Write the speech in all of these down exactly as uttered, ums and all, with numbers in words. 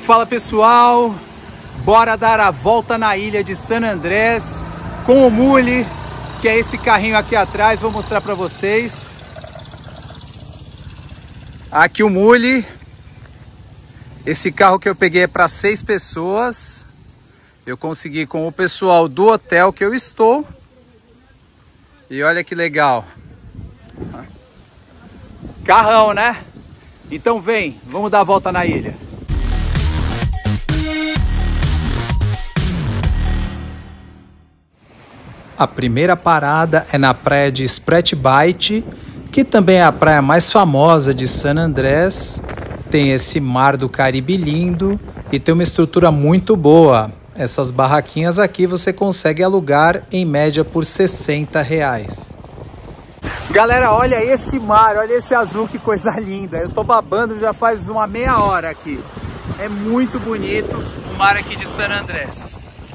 Fala pessoal, bora dar a volta na ilha de San Andrés com o Muli, que é esse carrinho aqui atrás, vou mostrar para vocês. Aqui o Muli, esse carro que eu peguei é para seis pessoas, eu consegui com o pessoal do hotel que eu estou, e olha que legal, carrão, né? Então vem, vamos dar a volta na ilha. A primeira parada é na praia de Spratbite, que também é a praia mais famosa de San Andrés. Tem esse mar do Caribe lindo e tem uma estrutura muito boa. Essas barraquinhas aqui você consegue alugar em média por sessenta reais. Galera, olha esse mar, olha esse azul, que coisa linda. Eu tô babando já faz uma meia hora aqui. É muito bonito o mar aqui de San Andrés.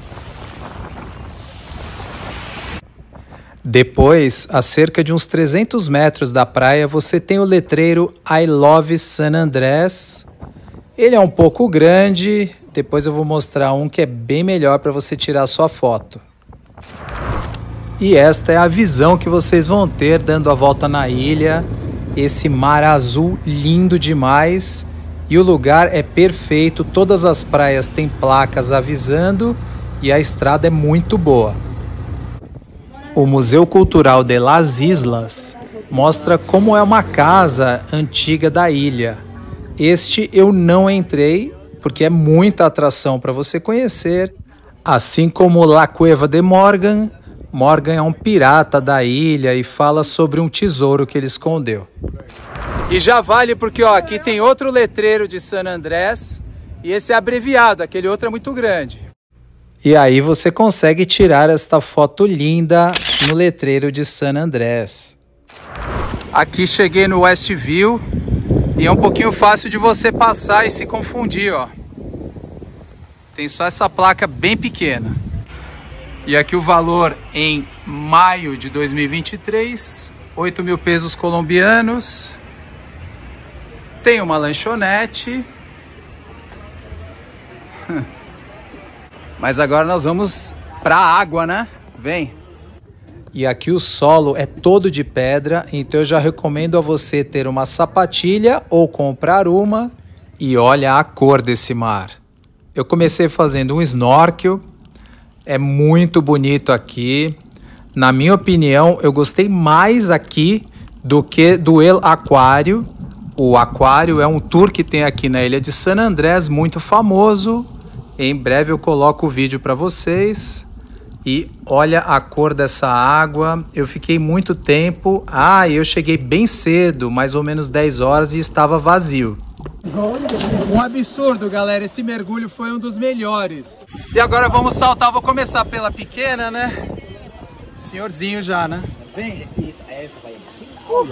Depois, a cerca de uns trezentos metros da praia, você tem o letreiro I Love San Andrés. Ele é um pouco grande, depois eu vou mostrar um que é bem melhor para você tirar sua foto. E esta é a visão que vocês vão ter dando a volta na ilha. Esse mar azul lindo demais. E o lugar é perfeito, todas as praias têm placas avisando e a estrada é muito boa. O Museu Cultural de Las Islas mostra como é uma casa antiga da ilha. Este eu não entrei, porque é muita atração para você conhecer. Assim como La Cueva de Morgan, Morgan é um pirata da ilha e fala sobre um tesouro que ele escondeu. E já vale porque ó, aqui tem outro letreiro de San Andrés e esse é abreviado, aquele outro é muito grande. E aí você consegue tirar esta foto linda no letreiro de San Andrés. Aqui cheguei no Westview e é um pouquinho fácil de você passar e se confundir, ó. Tem só essa placa bem pequena. E aqui o valor em maio de dois mil e vinte e três, oito mil pesos colombianos. Tem uma lanchonete. Mas agora nós vamos para a água, né? Vem! E aqui o solo é todo de pedra, então eu já recomendo a você ter uma sapatilha ou comprar uma. E olha a cor desse mar. Eu comecei fazendo um snorkel, é muito bonito aqui. Na minha opinião, eu gostei mais aqui do que do El Aquário. O Aquário é um tour que tem aqui na ilha de San Andrés, muito famoso. Em breve eu coloco o vídeo para vocês. E olha a cor dessa água. Eu fiquei muito tempo. Ah, eu cheguei bem cedo, mais ou menos dez horas, e estava vazio. Um absurdo, galera. Esse mergulho foi um dos melhores. E agora vamos saltar. Vou começar pela pequena, né? Senhorzinho já, né? Vem. Uh.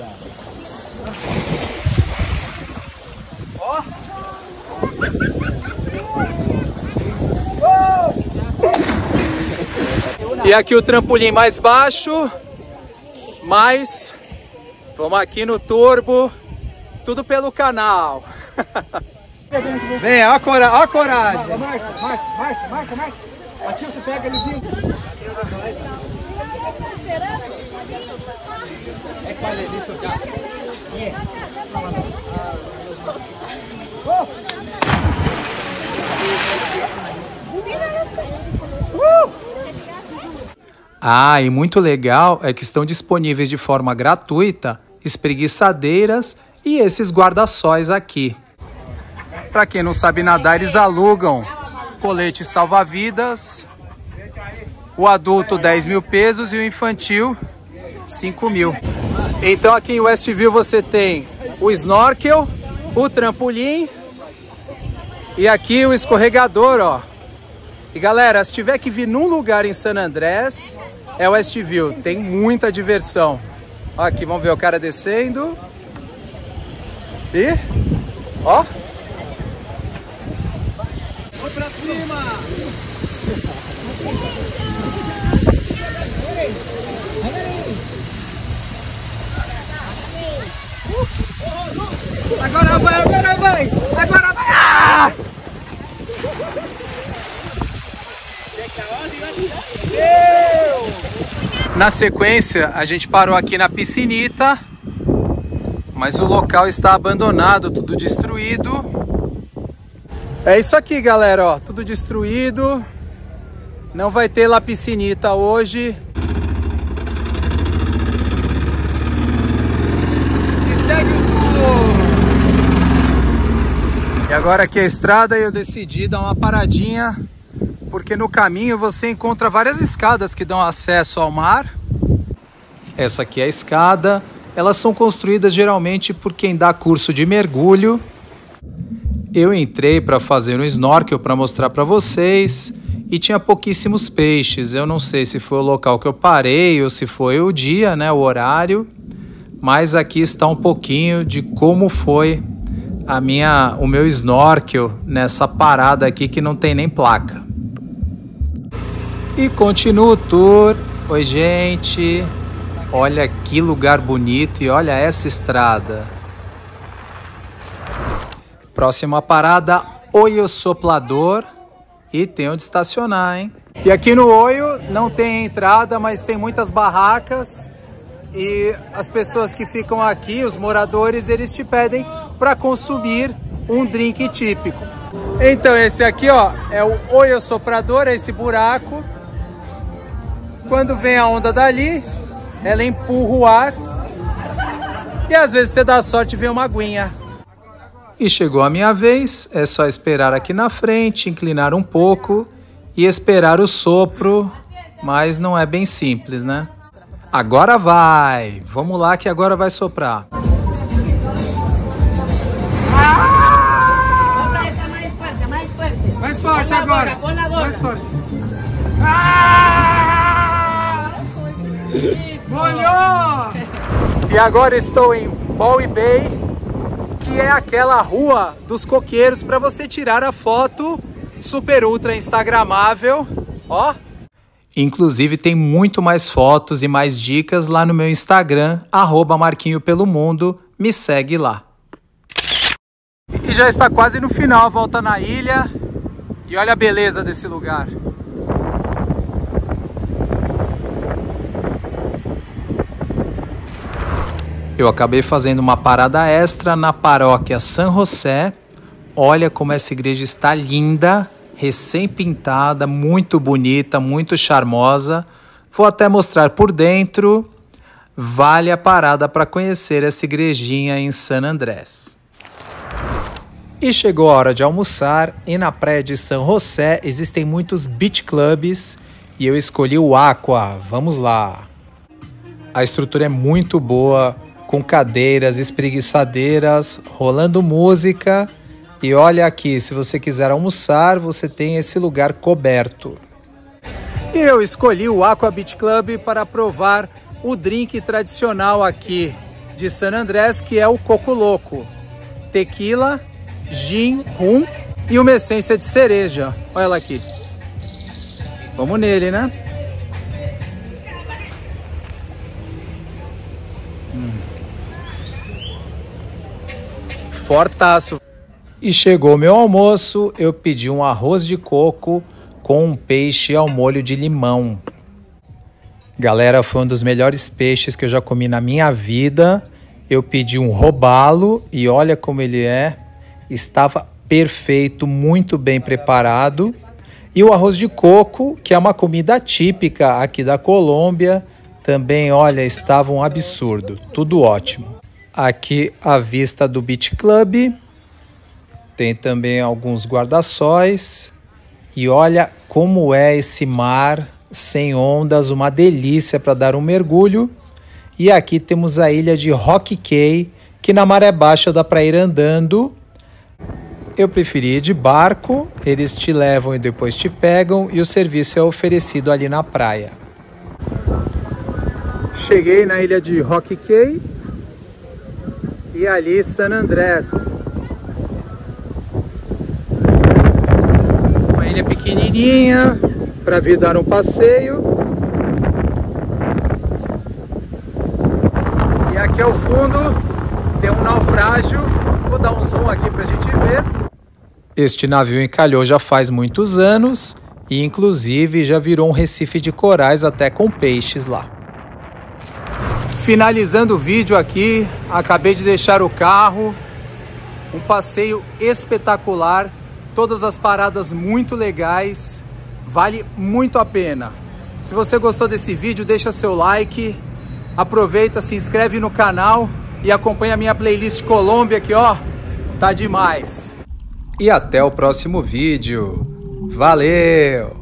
Ó. E aqui o trampolim mais baixo, mas vamos aqui no turbo, tudo pelo canal. Vem, ó a, cora ó a coragem. Márcia, Márcia, Márcia, Márcia, Márcia. Aqui você pega ele vindo. É qual é isso já? Ah, e muito legal é que estão disponíveis de forma gratuita espreguiçadeiras e esses guarda-sóis aqui. Para quem não sabe nadar, eles alugam colete salva-vidas. O adulto dez mil pesos e o infantil cinco mil. Então aqui em Westview você tem o snorkel, o trampolim e aqui o escorregador, ó. E galera, se tiver que vir num lugar em San Andrés, é o Westview, tem muita diversão. Ó, aqui, vamos ver o cara descendo. E, ó. Vamos pra cima! Agora vai, agora vai! Agora vai! Ah! Na sequência, a gente parou aqui na piscinita, mas o local está abandonado, tudo destruído. É isso aqui, galera, ó, tudo destruído. Não vai ter La Piscinita hoje. E segue o tour. E agora aqui é a estrada e eu decidi dar uma paradinha, porque no caminho você encontra várias escadas que dão acesso ao mar. Essa aqui é a escada. Elas são construídas geralmente por quem dá curso de mergulho. Eu entrei para fazer um snorkel para mostrar para vocês e tinha pouquíssimos peixes. Eu não sei se foi o local que eu parei ou se foi o dia, né, o horário. Mas aqui está um pouquinho de como foi a minha, o meu snorkel nessa parada aqui que não tem nem placa. E continua o tour. Oi, gente. Olha que lugar bonito e olha essa estrada. Próxima parada, Oio Soplador. E tem onde estacionar, hein? E aqui no Oio não tem entrada, mas tem muitas barracas. E as pessoas que ficam aqui, os moradores, eles te pedem para consumir um drink típico. Então esse aqui, ó, é o Oio Soprador, é esse buraco. Quando vem a onda dali, ela empurra o ar. E às vezes você dá sorte e vem uma aguinha. E chegou a minha vez, é só esperar aqui na frente, inclinar um pouco e esperar o sopro, mas não é bem simples, né? Agora vai! Vamos lá que agora vai soprar. Mais forte agora! Mais forte! Molhou! E agora estou em Bowie Bay, que é aquela rua dos coqueiros para você tirar a foto super ultra instagramável, ó. Inclusive tem muito mais fotos e mais dicas lá no meu Instagram, arroba Marquinho pelo Mundo, me segue lá. E já está quase no final a volta na ilha, e olha a beleza desse lugar. Eu acabei fazendo uma parada extra na paróquia San José. Olha como essa igreja está linda, recém-pintada, muito bonita, muito charmosa. Vou até mostrar por dentro. Vale a parada para conhecer essa igrejinha em San Andrés. E chegou a hora de almoçar e na praia de San José existem muitos beach clubs e eu escolhi o Aqua. Vamos lá. A estrutura é muito boa, com cadeiras, espreguiçadeiras, rolando música. E olha aqui, se você quiser almoçar, você tem esse lugar coberto. E eu escolhi o Aqua Beach Club para provar o drink tradicional aqui de San Andrés, que é o Coco Louco. Tequila, gin, rum e uma essência de cereja. Olha ela aqui. Vamos nele, né? Fortaço. E chegou meu almoço, eu pedi um arroz de coco com um peixe ao molho de limão. Galera, foi um dos melhores peixes que eu já comi na minha vida. Eu pedi um robalo e olha como ele é. Estava perfeito, muito bem preparado. E o arroz de coco, que é uma comida típica aqui da Colômbia, também, olha, estava um absurdo. Tudo ótimo. Aqui a vista do Beach Club. Tem também alguns guarda-sóis. E olha como é esse mar sem ondas, uma delícia para dar um mergulho. E aqui temos a ilha de Rock Cay, que na maré baixa dá para ir andando. Eu preferi ir de barco, eles te levam e depois te pegam e o serviço é oferecido ali na praia. Cheguei na ilha de Rock Cay e ali San Andrés. Uma ilha pequenininha para vir dar um passeio. E aqui ao fundo tem um naufrágio. Vou dar um zoom aqui para a gente ver. Este navio encalhou já faz muitos anos E inclusive já virou um recife de corais até com peixes lá. Finalizando o vídeo aqui, acabei de deixar o carro. Um passeio espetacular, todas as paradas muito legais, vale muito a pena. Se você gostou desse vídeo, deixa seu like, aproveita, se inscreve no canal e acompanha a minha playlist Colômbia aqui, ó, tá demais. E até o próximo vídeo. Valeu!